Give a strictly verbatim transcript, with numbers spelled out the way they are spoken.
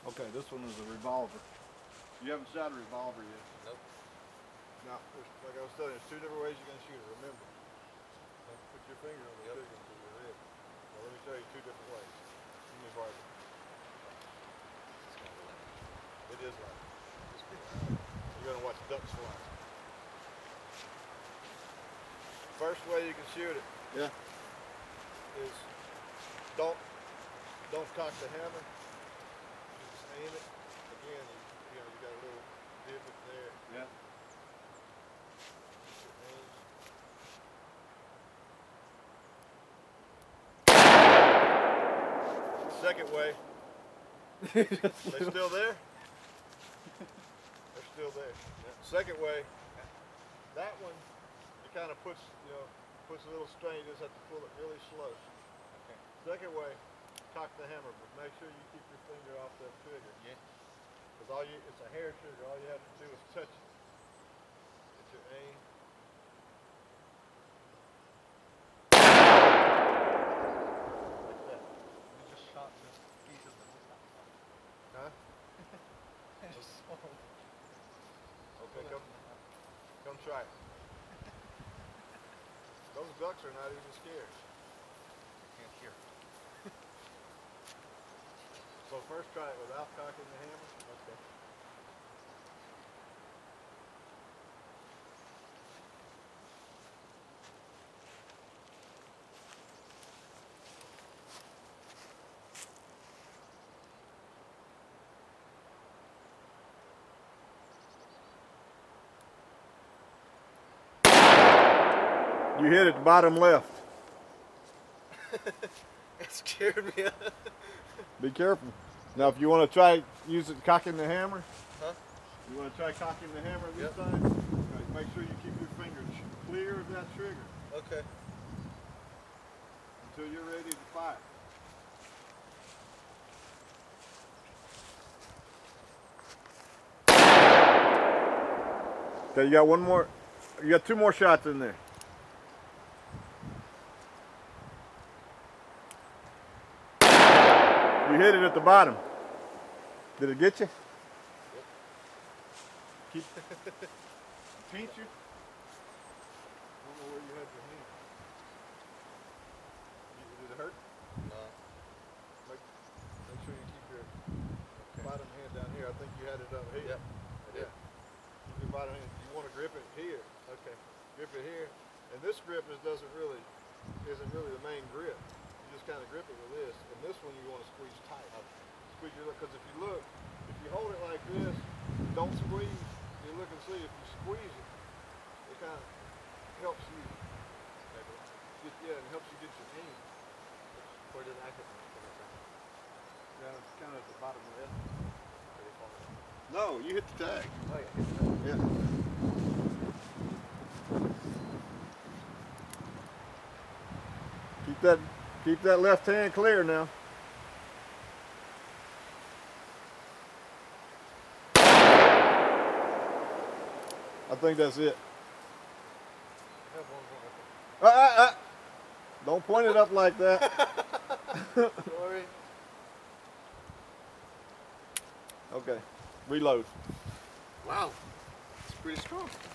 Okay, this one is a revolver. You haven't shot a revolver yet. Nope. Now, like I was telling you, there's two different ways you're going to shoot it. Remember, don't put your finger on the Yep. trigger until you're ready. Now, let me show you two different ways. Give me a barber. It is light. You're going to watch ducks fly. First way you can shoot it. Yeah. Is don't don't cock the hammer. Just aim it. Again, you, you know you got a little divot there. Yeah. Second way. They still there? They're still there. Yeah. Second way. That one, it kind of puts you know puts a little strain. You just have to pull it really slow. Okay. Second way. Cock the hammer, but make sure you keep your finger off that trigger. Yeah. Because all you, it's a hair trigger. All you have to do is touch it. Get your aim. Like that. We just shot this piece of the Huh? Just Okay, come, come try it. Those ducks are not even scared. Can't hear. So first try it without cocking the hammer. Okay. You hit it bottom left. It scared me. Be careful. Now, if you want to try use it cocking the hammer, huh? You want to try cocking the hammer this Yep. time? Right, make sure you keep your finger clear of that trigger. Okay. Until you're ready to fire. Okay, you got one more. You got two more shots in there. You hit it at the bottom. Did it get you? Yep. Keep pinch you. I don't know where you had your hand. Did it hurt? No. Make, make sure you keep your okay. bottom hand down here. I think you had it up here. Yep. Yeah. Keep your bottom hand. You want to grip it here. Okay. Grip it here. And this grip is doesn't really isn't really the main grip. You just kind of grip it with this, and this one you want to squeeze tight. Squeeze your look, because if you look, if you hold it like this, don't squeeze. You look and see if you squeeze it, it kind of helps you. Get, yeah, it helps you get your aim. Where did I hit it? Yeah, it's kind of at the bottom left. No, you hit the tag. Oh yeah, hit the tag. Yeah. Keep that, keep that left hand clear now. I think that's it. Uh, uh, uh. Don't point it up like that. Sorry. Okay, reload. Wow, it's pretty strong.